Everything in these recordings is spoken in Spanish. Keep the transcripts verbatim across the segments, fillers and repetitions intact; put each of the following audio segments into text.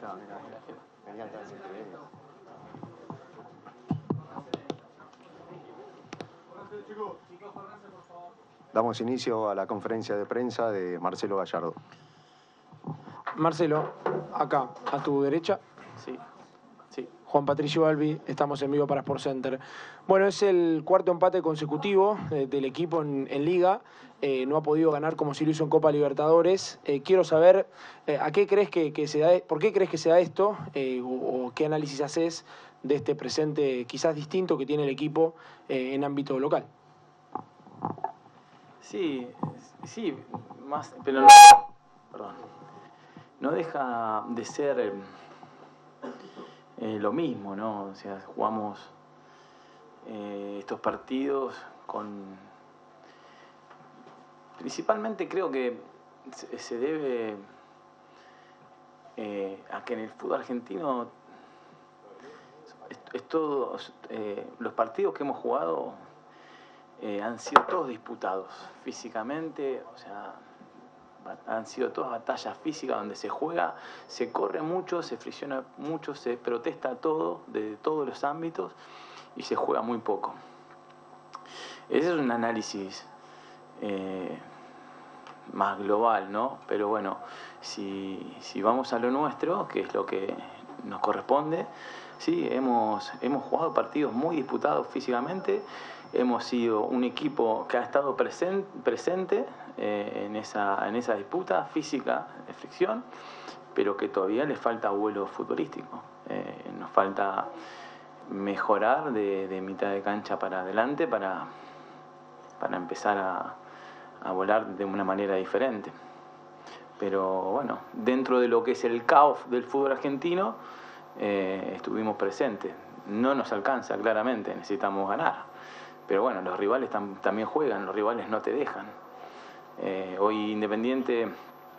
No, mira, venía atrás, increíble. Damos inicio a la conferencia de prensa de Marcelo Gallardo. Marcelo, acá, a tu derecha. Sí, sí. Juan Patricio Albi, estamos en vivo para SportsCenter. Bueno, es el cuarto empate consecutivo eh, del equipo en, en Liga. Eh, no ha podido ganar como si lo hizo en Copa Libertadores. Eh, quiero saber, eh, ¿a qué crees que, que se da, ¿por qué crees que se da esto? Eh, o, o qué análisis haces de este presente quizás distinto que tiene el equipo eh, en ámbito local. Sí, sí, más, pero no, perdón, no deja de ser eh, eh, lo mismo, ¿no? O sea, jugamos eh, estos partidos con... Principalmente creo que se, se debe eh, a que en el fútbol argentino es, es todo, eh, los partidos que hemos jugado eh, han sido todos disputados físicamente, o sea, han sido todas batallas físicas donde se juega, se corre mucho, se fricciona mucho, se protesta todo, de todos los ámbitos, y se juega muy poco. Ese es un análisis eh, más global, ¿no? Pero bueno, si, si vamos a lo nuestro, que es lo que nos corresponde, sí, hemos, hemos jugado partidos muy disputados físicamente, hemos sido un equipo que ha estado present, presente eh, en, esa, en esa disputa física de fricción, pero que todavía le falta vuelo futbolístico. Eh, nos falta mejorar de, de mitad de cancha para adelante para, para empezar a, a volar de una manera diferente. Pero bueno, dentro de lo que es el caos del fútbol argentino, eh, estuvimos presentes. No nos alcanza, claramente, necesitamos ganar. Pero bueno, los rivales tam también juegan, los rivales no te dejan. Eh, hoy Independiente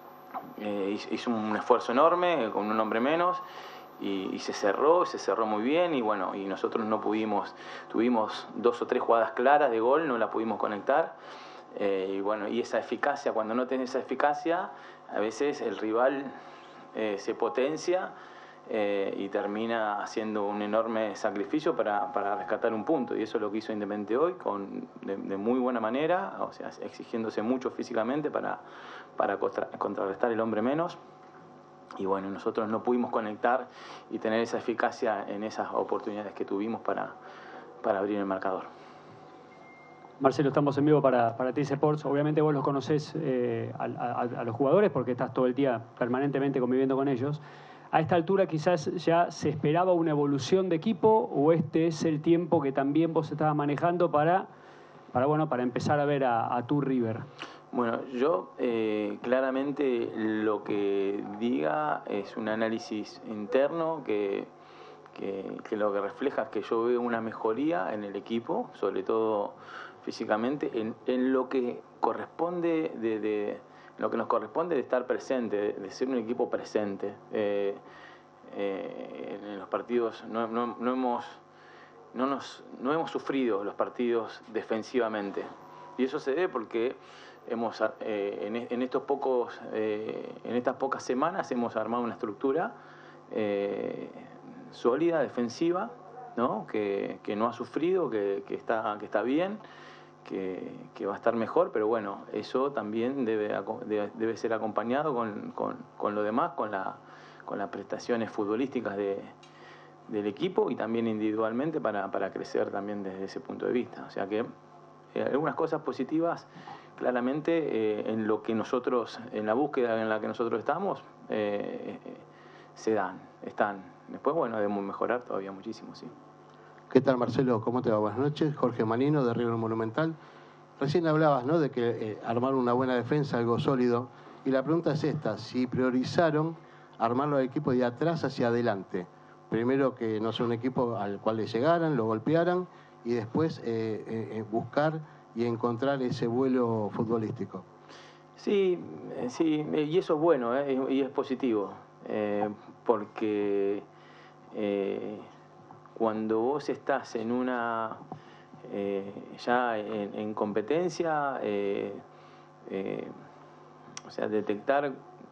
eh, hizo un esfuerzo enorme, con un hombre menos, y, y se cerró, se cerró muy bien, y bueno, y nosotros no pudimos, tuvimos dos o tres jugadas claras de gol, no la pudimos conectar. Eh, y bueno, y esa eficacia, cuando no tenés esa eficacia, a veces el rival eh, se potencia eh, y termina haciendo un enorme sacrificio para, para rescatar un punto, y eso es lo que hizo Independiente hoy, con, de, de muy buena manera, o sea, exigiéndose mucho físicamente para, para contra, contrarrestar el hombre menos. Y bueno, nosotros no pudimos conectar y tener esa eficacia en esas oportunidades que tuvimos para, para abrir el marcador. Marcelo, estamos en vivo para, para T C Sports. Obviamente vos los conocés eh, a, a, a los jugadores porque estás todo el día permanentemente conviviendo con ellos. A esta altura quizás ya se esperaba una evolución de equipo, o este es el tiempo que también vos estabas manejando para, para, bueno, para empezar a ver a, a tu River. Bueno, yo eh, claramente lo que diga es un análisis interno que, que, que lo que refleja es que yo veo una mejoría en el equipo, sobre todo físicamente, en, en lo que corresponde de, de lo que nos corresponde de estar presente, de, de ser un equipo presente. Eh, eh, en los partidos no, no, no, hemos, no, nos, no hemos sufrido los partidos defensivamente, y eso se debe porque hemos eh, en, en estos pocos eh, en estas pocas semanas hemos armado una estructura eh, sólida, defensiva, ¿no? Que, que no ha sufrido, que, que está que está bien, que, que va a estar mejor, pero bueno, eso también debe, debe, debe ser acompañado con, con, con lo demás, con, la, con las prestaciones futbolísticas de, del equipo y también individualmente para, para crecer también desde ese punto de vista. O sea que eh, algunas cosas positivas claramente eh, en lo que nosotros, en la búsqueda en la que nosotros estamos, eh, eh, se dan, están. Después, bueno, debemos mejorar todavía muchísimo, sí. ¿Qué tal, Marcelo? ¿Cómo te va? Buenas noches. Jorge Manino, de River Monumental. Recién hablabas, ¿no?, de que eh, armar una buena defensa, algo sólido. Y la pregunta es esta, si priorizaron armarlo al equipo de atrás hacia adelante. Primero que no sea un equipo al cual le llegaran, lo golpearan, y después eh, eh, buscar y encontrar ese vuelo futbolístico. Sí, sí, y eso es bueno, ¿eh? Y es positivo, eh, porque eh, cuando vos estás en una, eh, ya en, en competencia, eh, eh, o sea, detectar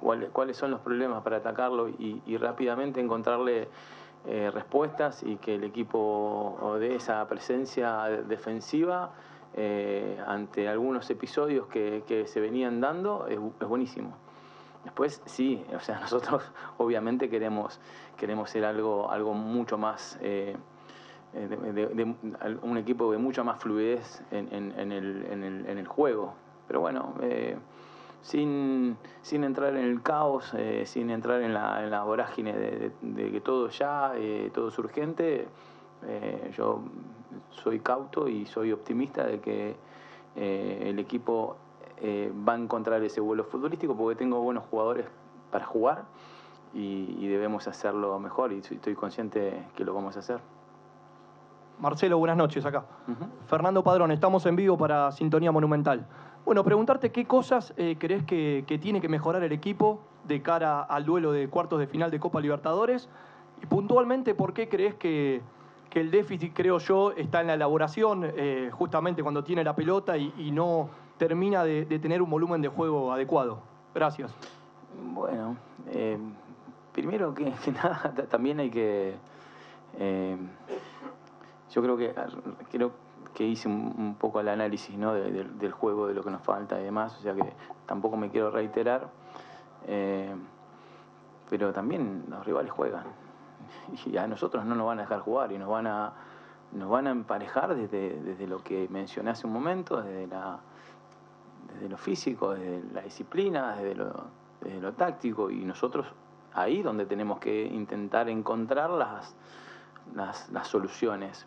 cuáles, cuáles son los problemas para atacarlo y, y rápidamente encontrarle eh, respuestas y que el equipo dé esa presencia defensiva eh, ante algunos episodios que, que se venían dando, es, es buenísimo. Después sí, o sea, nosotros obviamente queremos, queremos ser algo, algo mucho más, eh, de, de, de, un equipo de mucha más fluidez en, en, en, el, en, el, en el juego. Pero bueno, eh, sin, sin entrar en el caos, eh, sin entrar en la, en la vorágine de, de, de que todo ya, eh, todo es urgente, eh, yo soy cauto y soy optimista de que eh, el equipo Eh, va a encontrar ese vuelo futbolístico porque tengo buenos jugadores para jugar y, y debemos hacerlo mejor y estoy consciente que lo vamos a hacer. Marcelo, buenas noches acá. Uh-huh. Fernando Padrón, estamos en vivo para Sintonía Monumental. Bueno, preguntarte qué cosas eh, crees que, que tiene que mejorar el equipo de cara al duelo de cuartos de final de Copa Libertadores y puntualmente por qué crees que, que el déficit, creo yo, está en la elaboración, eh, justamente cuando tiene la pelota y, y no termina de, de tener un volumen de juego adecuado. Gracias. Bueno, eh, primero que, que nada, también hay que... Eh, yo creo que creo que hice un, un poco el análisis, ¿no? de, de, del juego, de lo que nos falta y demás, o sea que tampoco me quiero reiterar, eh, pero también los rivales juegan y a nosotros no nos van a dejar jugar y nos van a, nos van a emparejar desde, desde lo que mencioné hace un momento, desde la... desde lo físico, desde la disciplina, desde lo, desde lo táctico, y nosotros ahí donde tenemos que intentar encontrar las, las, las soluciones.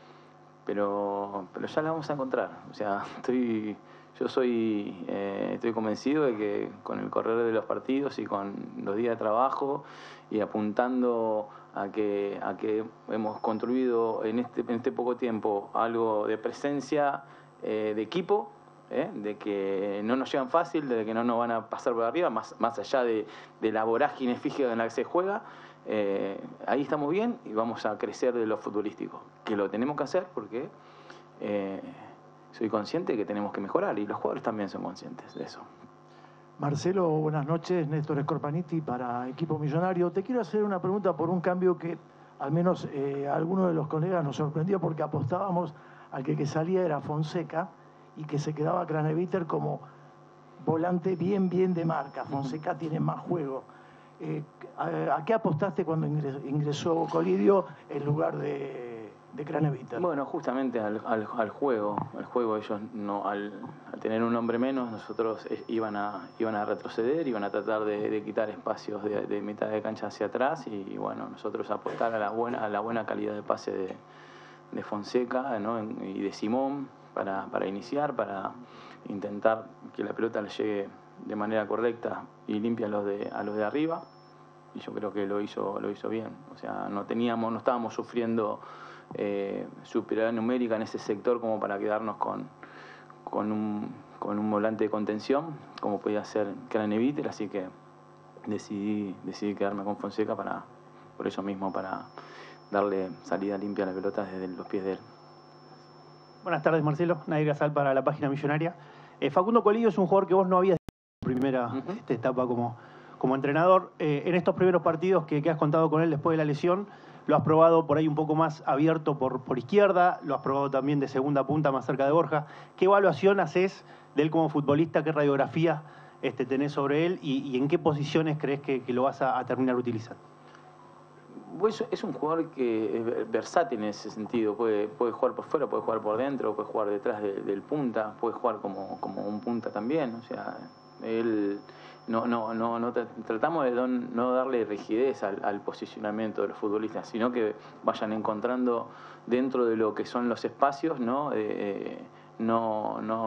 Pero, pero ya las vamos a encontrar. O sea, estoy, yo soy eh, estoy convencido de que con el correr de los partidos y con los días de trabajo y apuntando a que, a que hemos construido en este, en este poco tiempo algo de presencia eh, de equipo, ¿Eh? de que no nos llegan fácil, de que no nos van a pasar por arriba, más, más allá de, de la vorágine física en la que se juega, eh, ahí estamos bien y vamos a crecer de lo futbolístico, que lo tenemos que hacer porque eh, soy consciente de que tenemos que mejorar y los jugadores también son conscientes de eso. Marcelo, buenas noches, Néstor Scorpaniti para Equipo Millonario. Te quiero hacer una pregunta por un cambio que al menos eh, a algunos de los colegas nos sorprendió porque apostábamos al que, que salía era Fonseca y que se quedaba Craneviter como volante bien, bien de marca. Fonseca tiene más juego. Eh, ¿a, ¿A qué apostaste cuando ingresó, ingresó Colidio en lugar de, de Craneviter? Bueno, justamente al, al, al juego. Al juego ellos, no, al, al tener un hombre menos, nosotros iban a, iban a retroceder, iban a tratar de, de quitar espacios de, de mitad de cancha hacia atrás y, y bueno, nosotros apostar a la buena, a la buena calidad de pase de, de Fonseca, ¿no? y de Simón, Para, para iniciar, para intentar que la pelota le llegue de manera correcta y limpia a los de, a los de arriba, y yo creo que lo hizo, lo hizo bien. O sea, no teníamos, no estábamos sufriendo eh, superioridad numérica en ese sector como para quedarnos con, con, un, con un volante de contención, como podía ser Craneviter, así que decidí, decidí quedarme con Fonseca para, por eso mismo, para darle salida limpia a la pelota desde los pies de él. Buenas tardes, Marcelo. Nadir Gazal para la Página Millonaria. Eh, Facundo Colidio es un jugador que vos no habías en tu primera uh-huh. esta etapa como, como entrenador. Eh, en estos primeros partidos que, que has contado con él después de la lesión, lo has probado por ahí un poco más abierto por, por izquierda, lo has probado también de segunda punta más cerca de Borja. ¿Qué evaluación haces de él como futbolista? ¿Qué radiografía este, tenés sobre él? ¿Y, y en qué posiciones crees que, que lo vas a, a terminar utilizando? Pues es un jugador que es versátil en ese sentido, puede, puede jugar por fuera, puede jugar por dentro, puede jugar detrás de, del punta, puede jugar como, como un punta también, o sea, él no, no, no, no tratamos de don, no darle rigidez al, al posicionamiento de los futbolistas, sino que vayan encontrando dentro de lo que son los espacios, ¿no? Eh, no, no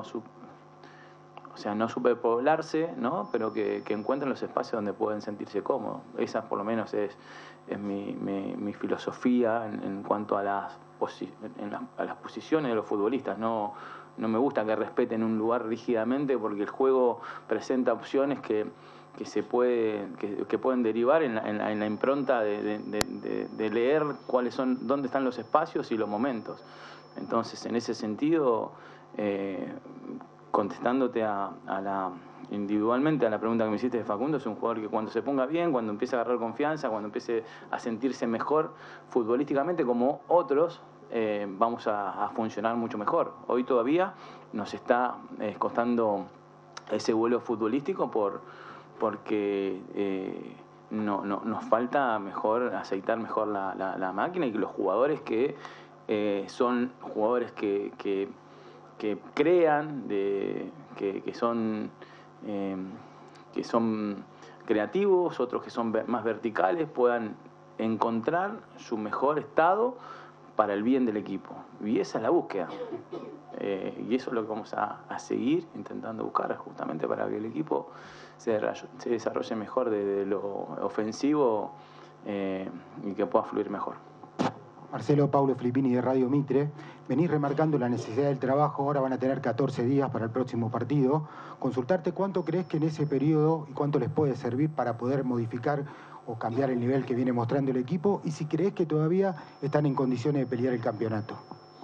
o sea, no superpoblarse, ¿no? Pero que, que encuentren los espacios donde pueden sentirse cómodos. Esa por lo menos es, es mi, mi, mi filosofía en, en cuanto a las, posi en la, a las posiciones de los futbolistas. No, no me gusta que respeten un lugar rígidamente porque el juego presenta opciones que, que, se puede, que, que pueden derivar en la, en la, en la impronta de, de, de, de leer cuáles son, dónde están los espacios y los momentos. Entonces, en ese sentido... Eh, contestándote a, a, la, individualmente, a la pregunta que me hiciste de Facundo, es un jugador que cuando se ponga bien, cuando empiece a agarrar confianza, cuando empiece a sentirse mejor futbolísticamente como otros, eh, vamos a, a funcionar mucho mejor. Hoy todavía nos está eh, costando ese vuelo futbolístico por, porque eh, no, no, nos falta mejor aceitar mejor la, la, la máquina, y que los jugadores que eh, son jugadores que, que, que crean, de, que, que son... Eh, que son creativos, otros que son más verticales, puedan encontrar su mejor estado para el bien del equipo. Y esa es la búsqueda. Eh, y eso es lo que vamos a, a seguir intentando buscar, justamente para que el equipo se, se desarrolle mejor desde lo ofensivo eh, y que pueda fluir mejor. Marcelo, Paulo Filippini de Radio Mitre. Venís remarcando la necesidad del trabajo, ahora van a tener catorce días para el próximo partido. Consultarte cuánto crees que en ese periodo y cuánto les puede servir para poder modificar o cambiar el nivel que viene mostrando el equipo, y si crees que todavía están en condiciones de pelear el campeonato.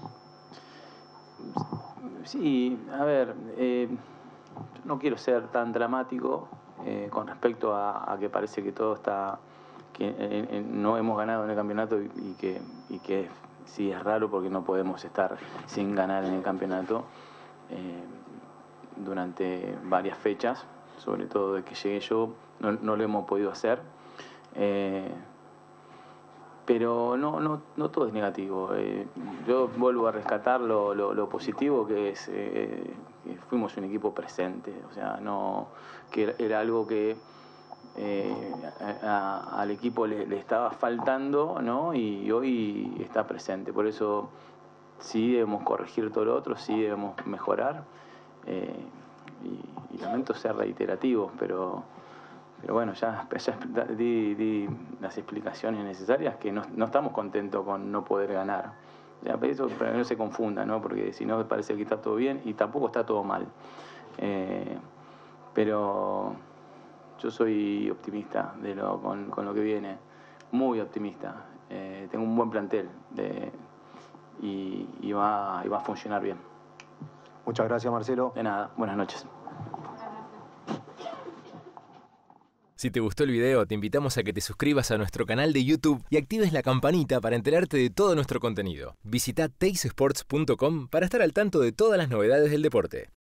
Sí, a ver, eh, no quiero ser tan dramático eh, con respecto a, a que parece que todo está... que eh, eh, no hemos ganado en el campeonato y, y, que, y que sí es raro porque no podemos estar sin ganar en el campeonato eh, durante varias fechas, sobre todo de que llegué yo, no, no lo hemos podido hacer. Eh, pero no, no, no todo es negativo. Eh, yo vuelvo a rescatar lo, lo, lo positivo, que es eh, que fuimos un equipo presente, o sea, no, que era algo que Eh, a, a, al equipo le, le estaba faltando, ¿no? Y hoy está presente. Por eso sí debemos corregir todo lo otro, sí debemos mejorar. Eh, y, y lamento ser reiterativo, pero, pero bueno, ya, ya di, di las explicaciones necesarias, que no, no estamos contentos con no poder ganar. Ya, eso para que no se confunda, ¿no? Porque si no parece que está todo bien y tampoco está todo mal. Eh, pero... Yo soy optimista de lo, con, con lo que viene, muy optimista. Eh, tengo un buen plantel de, y, y, va, y va a funcionar bien. Muchas gracias, Marcelo. De nada, buenas noches. Si te gustó el video, te invitamos a que te suscribas a nuestro canal de YouTube y actives la campanita para enterarte de todo nuestro contenido. Visita teis sports punto com para estar al tanto de todas las novedades del deporte.